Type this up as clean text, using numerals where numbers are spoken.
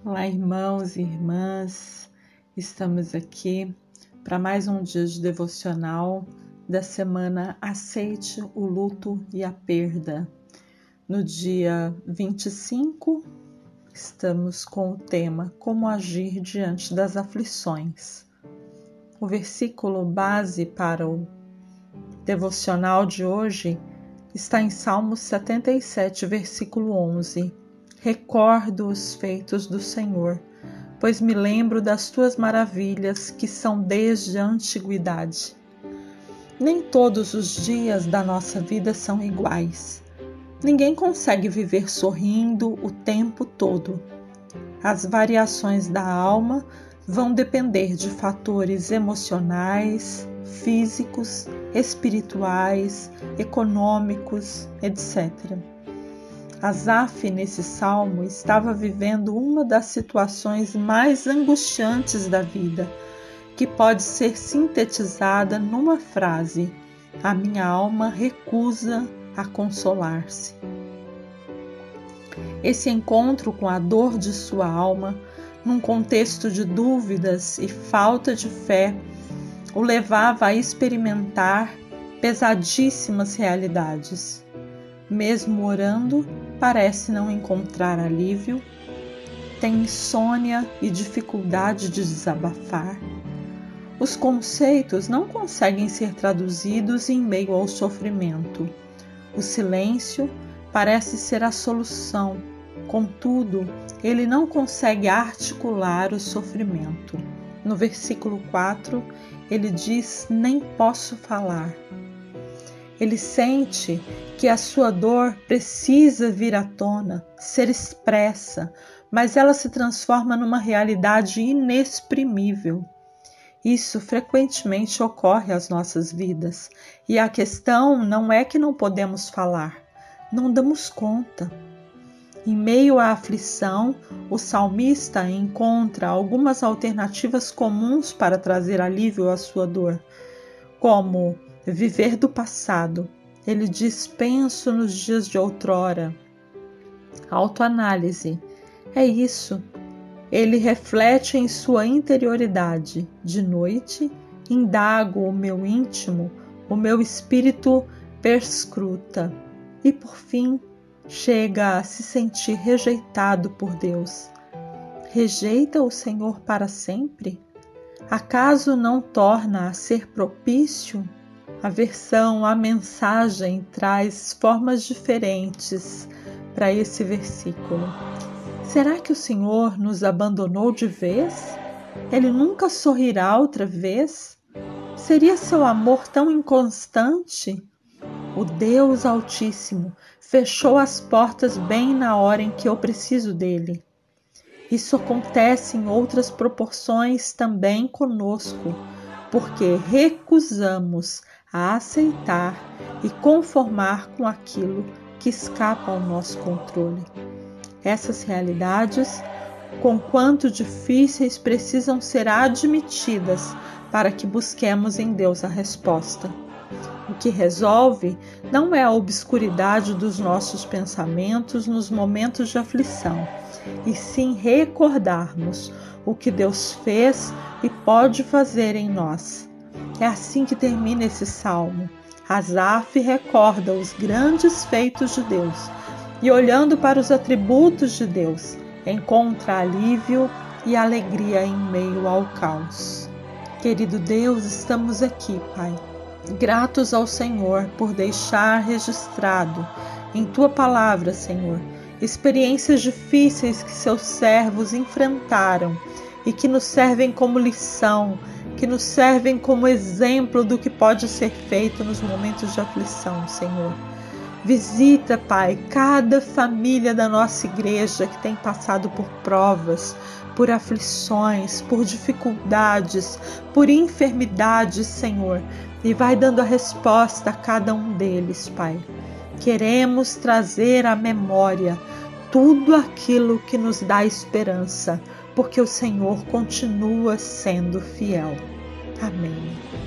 Olá, irmãos e irmãs, estamos aqui para mais um dia de devocional da semana Aceite o Luto e a Perda. No dia 25, estamos com o tema Como Agir Diante das Aflições. O versículo base para o devocional de hoje está em Salmos 77, versículo 11. Recordo os feitos do Senhor, pois me lembro das tuas maravilhas que são desde a antiguidade. Nem todos os dias da nossa vida são iguais. Ninguém consegue viver sorrindo o tempo todo. As variações da alma vão depender de fatores emocionais, físicos, espirituais, econômicos, etc. Asaf, nesse salmo, estava vivendo uma das situações mais angustiantes da vida, que pode ser sintetizada numa frase: a minha alma recusa a consolar-se. Esse encontro com a dor de sua alma, num contexto de dúvidas e falta de fé, o levava a experimentar pesadíssimas realidades. Mesmo orando, parece não encontrar alívio, tem insônia e dificuldade de desabafar. Os conceitos não conseguem ser traduzidos em meio ao sofrimento. O silêncio parece ser a solução, contudo, ele não consegue articular o sofrimento. No versículo 4, ele diz: nem posso falar. Ele sente que a sua dor precisa vir à tona, ser expressa, mas ela se transforma numa realidade inexprimível. Isso frequentemente ocorre às nossas vidas, e a questão não é que não podemos falar, não damos conta. Em meio à aflição, o salmista encontra algumas alternativas comuns para trazer alívio à sua dor, como viver do passado. Ele diz: penso nos dias de outrora. Autoanálise. É isso. Ele reflete em sua interioridade. De noite, indago o meu íntimo, o meu espírito perscruta. E por fim, chega a se sentir rejeitado por Deus. Rejeita o Senhor para sempre? Acaso não torna a ser propício? A mensagem traz formas diferentes para esse versículo. Será que o Senhor nos abandonou de vez? Ele nunca sorrirá outra vez? Seria seu amor tão inconstante? O Deus Altíssimo fechou as portas bem na hora em que eu preciso dele. Isso acontece em outras proporções também conosco, porque recusamos a aceitar e conformar com aquilo que escapa ao nosso controle. Essas realidades, conquanto difíceis, precisam ser admitidas para que busquemos em Deus a resposta. O que resolve não é a obscuridade dos nossos pensamentos nos momentos de aflição, e sim recordarmos o que Deus fez e pode fazer em nós. É assim que termina esse salmo. Asaf recorda os grandes feitos de Deus e, olhando para os atributos de Deus, encontra alívio e alegria em meio ao caos. Querido Deus, estamos aqui, Pai, gratos ao Senhor por deixar registrado em Tua palavra, Senhor, experiências difíceis que seus servos enfrentaram e que nos servem como lição, que nos servem como exemplo do que pode ser feito nos momentos de aflição, Senhor. Visita, Pai, cada família da nossa igreja que tem passado por provas, por aflições, por dificuldades, por enfermidades, Senhor, e vai dando a resposta a cada um deles, Pai. Queremos trazer à memória tudo aquilo que nos dá esperança, porque o Senhor continua sendo fiel. Amém.